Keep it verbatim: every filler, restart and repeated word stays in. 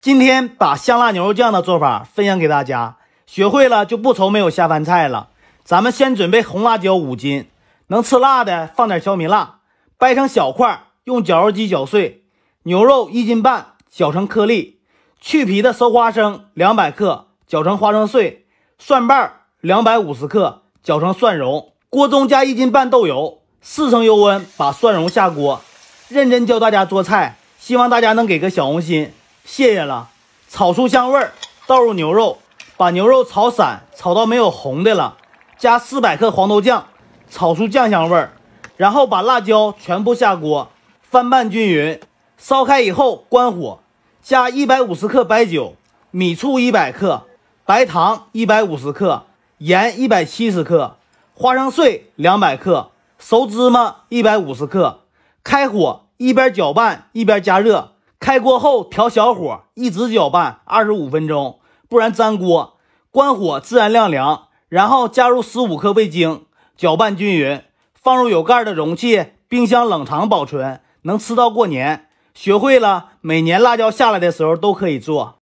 今天把香辣牛肉酱的做法分享给大家，学会了就不愁没有下饭菜了。咱们先准备红辣椒五斤，能吃辣的放点小米辣，掰成小块，用绞肉机绞碎。牛肉一斤半，绞成颗粒。去皮的熟花生两百克，绞成花生碎。蒜瓣两百五十克，绞成蒜蓉。锅中加一斤半豆油，四成油温把蒜蓉下锅。认真教大家做菜，希望大家能给个小红心，谢谢了。炒出香味儿，倒入牛肉，把牛肉炒散，炒到没有红的了，加四百克黄豆酱，炒出酱香味儿，然后把辣椒全部下锅，翻拌均匀。烧开以后关火，加一百五十克白酒，米醋一百克，白糖一百五十克，盐一百七十克，花生碎两百克，熟芝麻一百五十克。开火，一边搅拌一边加热。开锅后调小火，一直搅拌二十五分钟，不然粘锅。关火自然晾凉，然后加入十五克味精，搅拌均匀，放入有盖的容器，冰箱冷藏保存，能吃到过年。学会了，每年辣椒下来的时候都可以做。